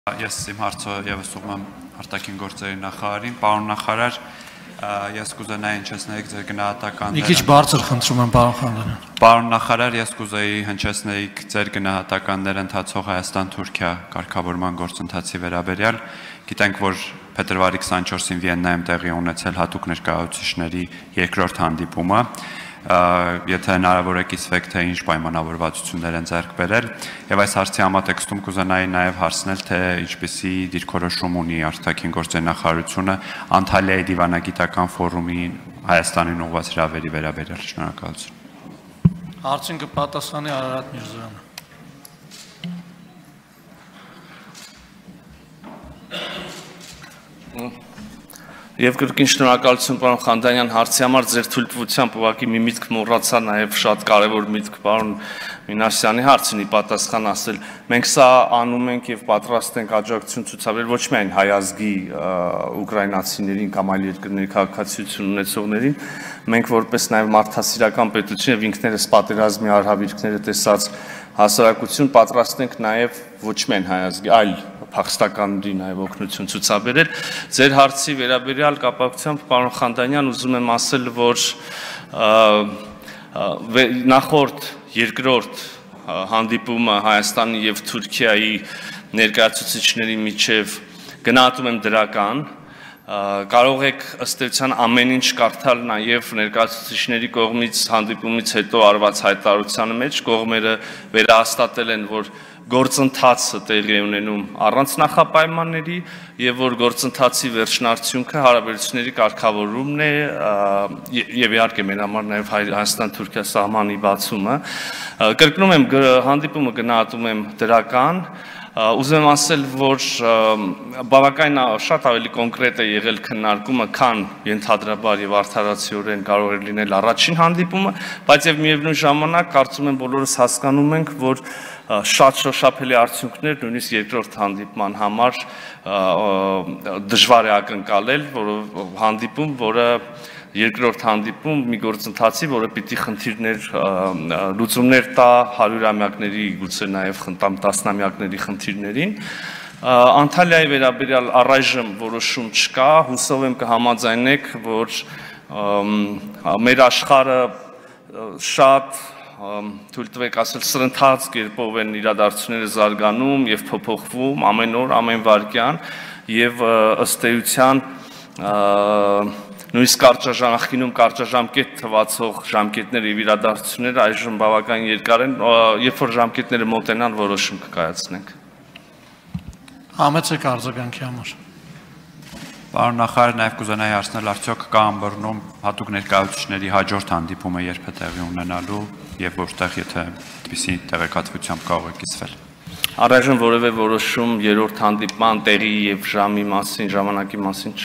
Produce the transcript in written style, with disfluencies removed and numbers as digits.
Ես իմ հարցը եւս ուղղում եմ արտաքին գործերի նախարարին, պարոն նախարար, ես կուզենայի հնչեցնեիք ձեր գնահատականները։ Մի քիչ բարձր խնդրում եմ, պարոն Խանյանյան։ Պարոն նախարար, ես կուզեի հնչեցնեիք ձեր գնահատականները ընթացող Հայաստան-Թուրքիա կարգավորման գործընթացի վերաբերյալ։ Գիտենք, որ փետրվարի 24-ին Վիեննայում տեղի ունեցել հատուկ ներկայացուցիչների երկրորդ հանդիպումը։ Եթե հնարավոր է կիսվեք, թե ինչ պայմանավորվածություններ են ձեռք բերել, եւ այս հարցի համատեքստում կուզենայի նաեւ հարցնել, թե ինչպիսի դիրքորոշում ունի արտաքին գործերի նախարարությունը Անտալիայի դիվանագիտական ֆորումի Հայաստանին ուղղված հրավերի վերաբերյալ։ Շնորհակալություն։ Հարցին կպատասխանի Արարատ Միրզոյանը։ Եվ կրկին շնորհակալություն պարոն Խանյանյան հարցի համար, ձեր թույլտվությամբ ուղղակի մի միտք մոռացա, նաև շատ կարևոր միտք պարոն Մինասյանի հարցին պատասխան ասել։ Մենք սա անում ենք եւ պատրաստ ենք աջակցություն ցուցաբերել ոչ միայն հայ ազգի ուկրաինացիներին կամ այլ երկրների քաղաքացիություն ունեցողներին, մենք որպես նաև մարդասիրական պետություն եւ ինքներս պատերազմի արհավիրքները տեսած հասարակություն պատրաստ ենք նաև ոչ միայն հայ ազգի, այլ փախստականների նաև օգնություն ցուցաբերել։ Ձեր հարցի վերաբերյալ կապակցությամբ պարոն Խանյանյան ուզում եմ ասել, որ նախորդ երկրորդ հանդիպումը Հայաստանի եւ Թուրքիայի ներկայացուցիչների միջև գնահատում եմ դրական, կարող եք ըստ էության ամեն ինչ կարդալ նաև ներկայացուցիչների կողմից հանդիպումից հետո արված հայտարարության մեջ, կողմերը վերահաստատել են, որ գործընթացը տեղի է ունենում առանց նախապայմանների եւ որ գործընթացի վերջնարդյունքը հարաբերությունների կարգավորումն է եւ իհարկե մեր համար նաեւ Հայաստան-Թուրքիա սահմանի բացումը։ Կրկնում եմ, հանդիպումը գնահատում եմ դրական։ Ուզում եմ ասել, որ բավական շատ ավելի կոնկրետ է եղել քննարկումը, քան ենթադրաբար եւ արդարացիորեն կարող է լինել առաջին հանդիպումը, բայց եւ միևնույն ժամանակ կարծում եմ բոլորս հասկանում ենք, որ շատ շոշափելի արդյունքներ նույնիսկ երկրորդ հանդիպման համար դժվար է ակնկալել, հանդիպում, որը երկրորդ հանդիպում մի գործընթացի, որը պիտի խնդիրներ լուծումներ տա հարյուրամյակների, գուցե նաև տասնամյակների խնդիրներին։ Անտալիայի վերաբերյալ առայժմ որոշում չկա, հուսով եմ կհամաձայնեք, որ մեր աշխարհը շատ թույլ տվեք ասել սրընթաց կերպով են իրադարձությունները զարգանում եւ փոփոխվում ամեն օր, ամեն վայրկյան եւ ըստ էության նույնիսկ նախկինում կարճաժամկետ թվացող ժամկետները եւ իրադարձությունները այժմ բավական երկար են, երբ որ ժամկետները մոտենան որոշում կկայացնենք։ Համեցեք արձագանքի համար։ Պարոն նախարար, նաև կուզենայի հարցնել, արդյոք կա ըմբռնում հատուկ ներկայացուցիչների հաջորդ հանդիպումը երբ է տեղի ունենալու եւ որտեղ եթե այդպիսի տեղեկատվությամբ կարող է կիսվել։ Առայժմ որևէ որոշում երրորդ հանդիպման տեղի եւ ժամի մասին, ժամանակի մասին